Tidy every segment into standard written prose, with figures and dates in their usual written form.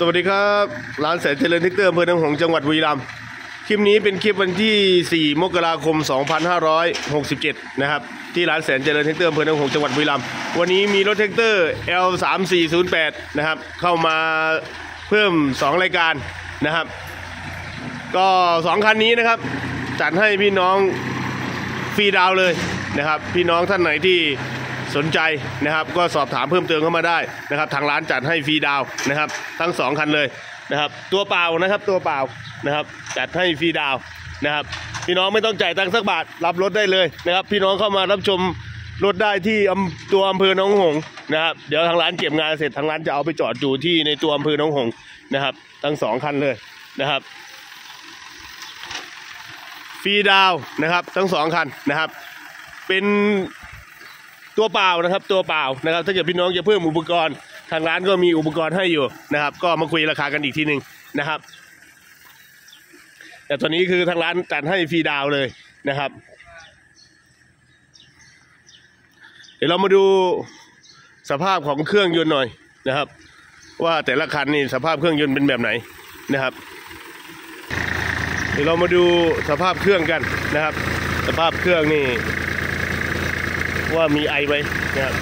สวัสดีครับร้านแสนเจริญแท็กเตอร์อำเภอหนองหงส์จังหวัดบุรีรัมย์คลิปนี้เป็นคลิปวันที่4 มกราคม 2567นะครับที่ร้านแสนเจริญแท็กเตอร์อำเภอหนองหงส์จังหวัดบุรีรัมย์วันนี้มีรถแท็กเตอร์ L3408 นะครับเข้ามาเพิ่ม2รายการนะครับก็2คันนี้นะครับจัดให้พี่น้องฟรีดาวเลยนะครับพี่น้องท่านไหนที่สนใจนะครับก็สอบถามเพิ่มเติมเข้ามาได้นะครับทางร้านจัดให้ฟรีดาวนะครับทั้ง2คันเลยนะครับตัวเปล่านะครับตัวเปล่านะครับจัดให้ฟรีดาวนะครับพี่น้องไม่ต้องจ่ายตังค์สักบาทรับรถได้เลยนะครับพี่น้องเข้ามารับชมรถได้ที่ตัวอำเภอหนองหงส์นะครับเดี๋ยวทางร้านเก็บงานเสร็จทางร้านจะเอาไปจอดอยู่ที่ในตัวอำเภอหนองหงส์นะครับทั้ง2คันเลยนะครับฟรีดาวนะครับทั้ง2คันนะครับเป็นตัวเปล่านะครับตัวเปล่านะครับถ้าเกิดพี่น้องจะเพิ่มอุปกรณ์ทางร้านก็มีอุปกรณ์ให้อยู่นะครับก็มาคุยราคากันอีกทีหนึ่งนะครับแต่ตอนนี้คือทางร้านจัดให้ฟรีดาวเลยนะครับเดี๋ยวเรามาดูสภาพของเครื่องยนต์หน่อยนะครับว่าแต่ละคันนี่สภาพเครื่องยนต์เป็นแบบไหนนะครับเดี๋ยวเรามาดูสภาพเครื่องกันนะครับสภาพเครื่องนี่ว่ามีไอไหมนะครับ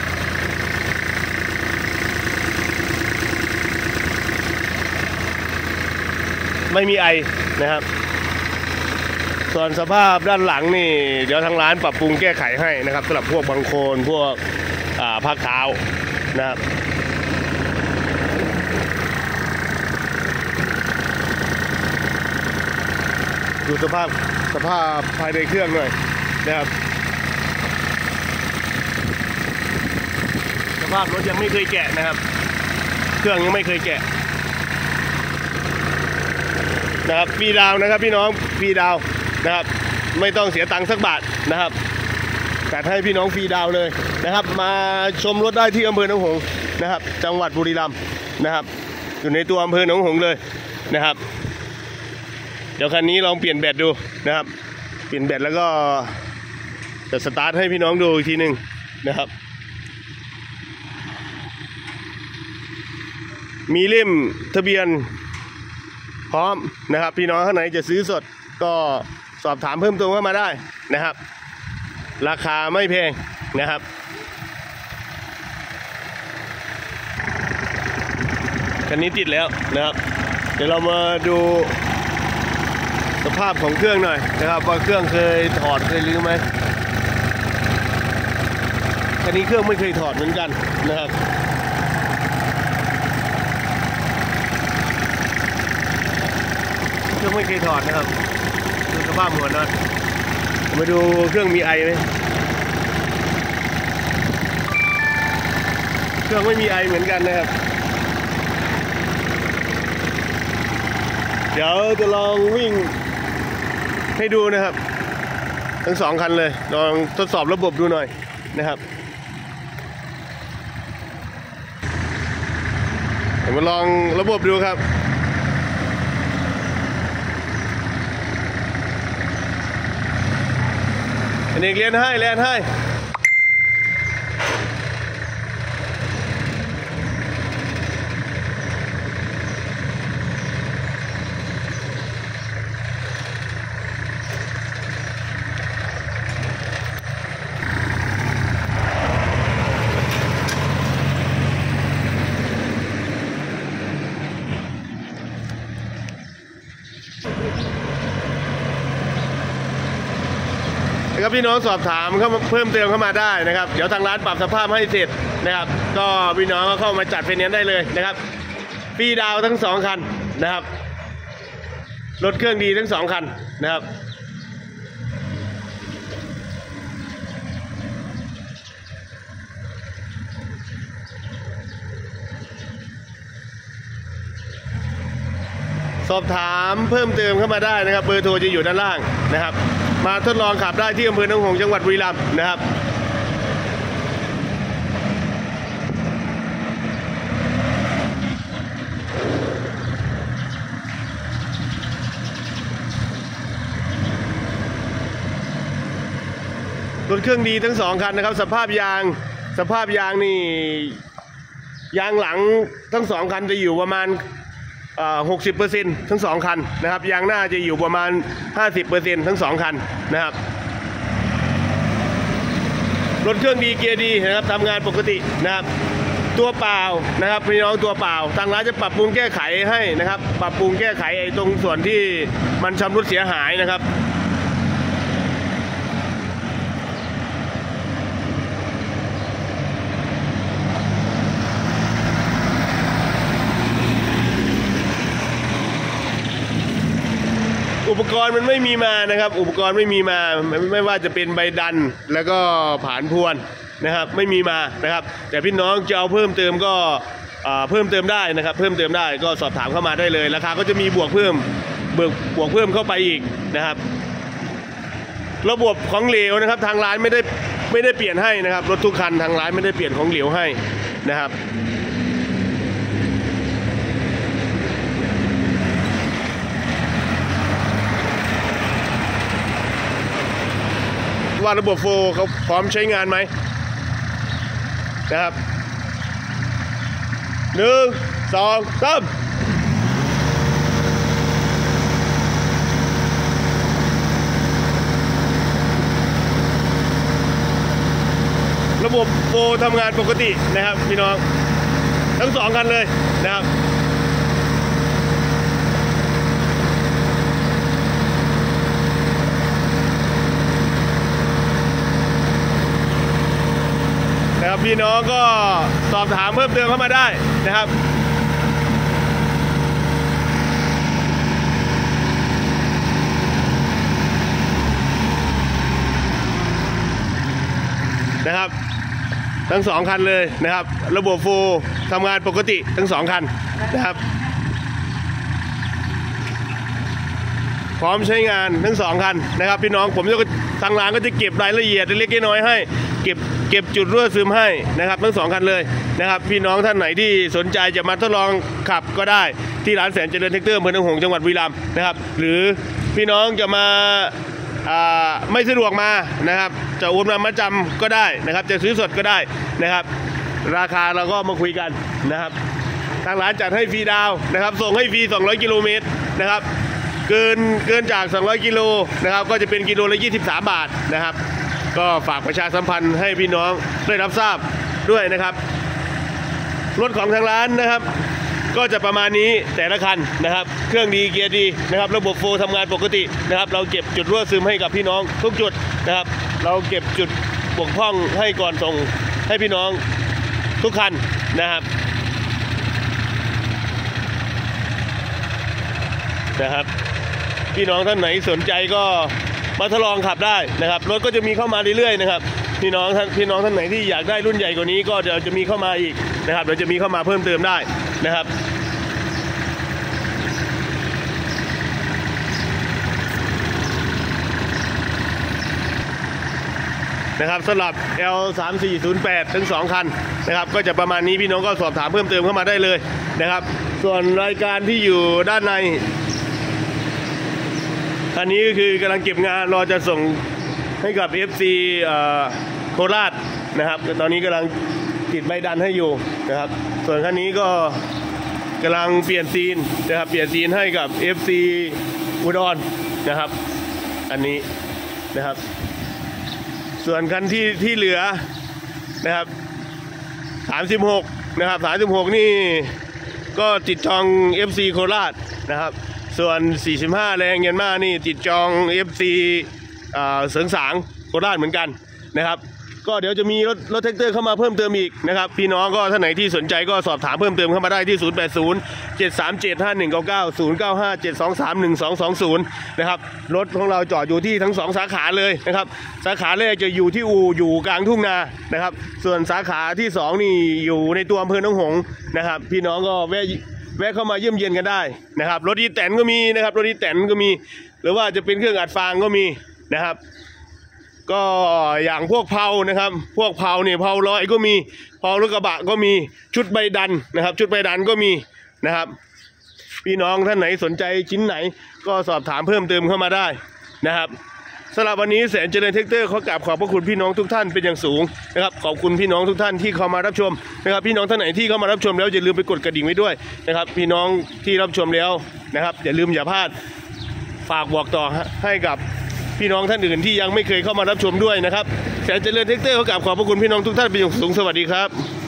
ไม่มีไอนะครับส่วนสภาพด้านหลังนี่เดี๋ยวทางร้านปรับปรุงแก้ไขให้นะครับสำหรับพวกบังโคลนพวกพักเท้านะครับดูสภาพภายในเครื่องหน่อยนะครับสภาพรถยังไม่เคยแกะนะครับเครื่องยังไม่เคยแกะนะครับฟรีดาวนะครับพี่น้องฟรีดาวนะครับไม่ต้องเสียตังค์สักบาทนะครับจัดให้พี่น้องฟรีดาวเลยนะครับมาชมรถได้ที่อำเภอหนองหงส์นะครับจังหวัดบุรีรัมย์นะครับอยู่ในตัวอำเภอหนองหงส์เลยนะครับเดี๋ยวคันนี้ลองเปลี่ยนแบตดูนะครับเปลี่ยนแบตแล้วก็จะสตาร์ทให้พี่น้องดูอีกทีหนึ่งนะครับมีเล่มทะเบียนพร้อมนะครับพี่น้องท่านไหนจะซื้อสดก็สอบถามเพิ่มเติมเข้ามาได้นะครับราคาไม่แพงนะครับคันนี้ติดแล้วนะครับเดี๋ยวเรามาดูสภาพของเครื่องหน่อยนะครับว่าเครื่องเคยถอดเคยรื้อไหมคันนี้เครื่องไม่เคยถอดเหมือนกันนะครับเครื่องไม่เคยถอดนะครับดูสภาพหัวน็อตมาดูเครื่องมีไอไหมเครื่องไม่มีไอเหมือนกันนะครับเดี๋ยวจะลองวิ่งให้ดูนะครับทั้ง2คันเลยลองทดสอบระบบดูหน่อยนะครับเดี๋ยวมาลองระบบดูครับเด็กเรียนให้รถเครื่องดีครับพี่น้องสอบถามเข้ามาเพิ่มเติมเข้ามาได้นะครับเดี๋ยวทางร้านปรับสภาพให้เสร็จนะครับก็พี่น้องก็เข้ามาจัดไฟแนนซ์ได้เลยนะครับฟรีดาวทั้ง2คันนะครับรถเครื่องดีทั้ง2คันนะครับสอบถามเพิ่มเติมเข้ามาได้นะครับเบอร์โทรจะอยู่ด้านล่างนะครับมาทดลองขับได้ที่อำเภอหนองหงส์จังหวัดบุรีรัมย์นะครับรถเครื่องดีทั้ง2คันนะครับสภาพยางนี่ ยางหลังทั้ง2คันจะอยู่ประมาณ 60%ทั้ง2คันนะครับยางหน้าจะอยู่ประมาณ 50% ทั้ง2คันนะครับรถเครื่องดีเกียร์ดีนะครับทำงานปกตินะครับตัวเปล่านะครับพี่น้องตัวเปล่าทางร้านจะปรับปรุงแก้ไขให้นะครับปรับปรุงแก้ไขไอ้ตรงส่วนที่มันชำรุดเสียหายนะครับอุปกรณ์มันไม่มีมานะครับอุปกรณ์ไม่มีมาไม่ว่าจะเป็นใบดันแล้วก็ผานพวนนะครับไม่มีมานะครับแต่พี่น้องจะเอาเพิ่มเติมก็เพิ่มเติมได้นะครับเพิ่มเติมได้ก็สอบถามเข้ามาได้เลยราคาก็จะมีบวกเพิ่มเข้าไปอีกนะครับระบบของเหลวนะครับทางร้านไม่ได้เปลี่ยนให้นะครับรถทุกคันทางร้านไม่ได้เปลี่ยนของเหลวให้นะครับว่าระบบโฟล์เขาพร้อมใช้งานไหมนะครับ1 2 3ระบบโฟล์ทำงานปกตินะครับพี่น้องทั้ง2คันเลยนะครับพี่น้องก็สอบถามเพิ่มเติมเข้ามาได้นะครับทั้ง2คันเลยนะครับระบบโฟล์ทำงานปกติทั้ง2คันนะครับพร้อมใช้งานทั้ง2คันนะครับพี่น้องผมจะทางร้านก็จะเก็บรายละเอียดเล็กๆน้อยๆให้เก็บจุดรั่วซึมให้นะครับทั้ง2คันเลยนะครับพี่น้องท่านไหนที่สนใจจะมาทดลองขับก็ได้ที่ร้านแสนเจริญแท็กเตอร์อำเภอหนองหงส์จังหวัดบุรีรัมย์นะครับหรือพี่น้องจะมาไม่สะดวกมานะครับจะโอนมาจำก็ได้นะครับจะซื้อสดก็ได้นะครับราคาเราก็มาคุยกันนะครับทางร้านจัดให้ฟรีดาวนะครับส่งให้ฟรี200 กิโลเมตรนะครับเกินจาก200 กิโลนะครับก็จะเป็นกิโลละ23 บาทนะครับก็ฝากประชาสัมพันธ์ให้พี่น้องได้รับทราบด้วยนะครับรถของทางร้านนะครับก็จะประมาณนี้แต่ละคันนะครับเครื่องดีเกียร์ดีนะครับระบบโฟล์ทำงานปกตินะครับเราเก็บจุดรั่วซึมให้กับพี่น้องทุกจุดนะครับเราเก็บจุดบกพร่องให้ก่อนส่งให้พี่น้องทุกคันนะครับพี่น้องท่านไหนสนใจก็มาทดลองขับได้นะครับรถก็จะมีเข้ามาเรื่อยๆนะครับพี่น้องท่านไหนที่อยากได้รุ่นใหญ่กว่านี้ก็จะมีเข้ามาอีกนะครับเดี๋ยวจะมีเข้ามาเพิ่มเติมได้นะครับสำหรับ L3408 ทั้ง2คันนะครับก็จะประมาณนี้พี่น้องก็สอบถามเพิ่มเติมเข้ามาได้เลยนะครับส่วนรายการที่อยู่ด้านในคันนี้ก็คือกำลังเก็บงานรอจะส่งให้กับ FC โคราชนะครับตอนนี้กำลังติดใบดันให้อยู่นะครับส่วนคันนี้ก็กำลังเปลี่ยนซีนนะครับเปลี่ยนซีนให้กับ FC อุดรนะครับอันนี้นะครับส่วนคันที่เหลือนะครับ36นะครับ36นี่ก็ติดจอง FC โคราชนะครับส่วน45แรงเงินมานี่ติดจอง FC เสริงสางโคราชเหมือนกันนะครับก็เดี๋ยวจะมีรถแท็กเตอร์เข้ามาเพิ่มเติมอีกนะครับพี่น้องก็ท่านไหนที่สนใจก็สอบถามเพิ่มเติมเข้ามาได้ที่0807375199 09572312220นะครับรถของเราจอดอยู่ที่ทั้ง2สาขาเลยนะครับสาขาแรกจะอยู่ที่อู่อยู่กลางทุ่งนานะครับส่วนสาขาที่2นี่อยู่ในตัวอำเภอหนองหงส์นะครับพี่น้องก็แวะเข้ามาเยี่ยมเยียนกันได้นะครับรถอีแตนก็มีนะครับรถอีแตนก็มีหรือว่าจะเป็นเครื่องอัดฟางก็มีนะครับก็อย่างพวกเพลานะครับพวกเพลาเนี่ยเพลาร้อยก็มีเพลารถกระบะก็มีชุดใบดันนะครับชุดใบดันก็มีนะครับพี่น้องท่านไหนสนใจชิ้นไหนก็สอบถามเพิ่มเติมเข้ามาได้นะครับสำหรับวันนี้แสนเจริญแท็กเตอร์ขอกราบขอบพระคุณพี่น้องทุกท่านเป็นอย่างสูงนะครับขอบคุณพี่น้องทุกท่านที่เข้ามารับชมนะครับพี่น้องท่านไหนที่เข้ามารับชมแล้วอย่าลืมไปกดกระดิ่งไว้ด้วยนะครับพี่น้องที่รับชมแล้วนะครับอย่าลืมอย่าพลาดฝากบอกต่อให้กับพี่น้องท่านอื่นที่ยังไม่เคยเข้ามารับชมด้วยนะครับแสนเจริญแท็กเตอร์ขอกราบขอบพระคุณพี่น้องทุกท่านเป็นอย่างสูงสวัสดีครับ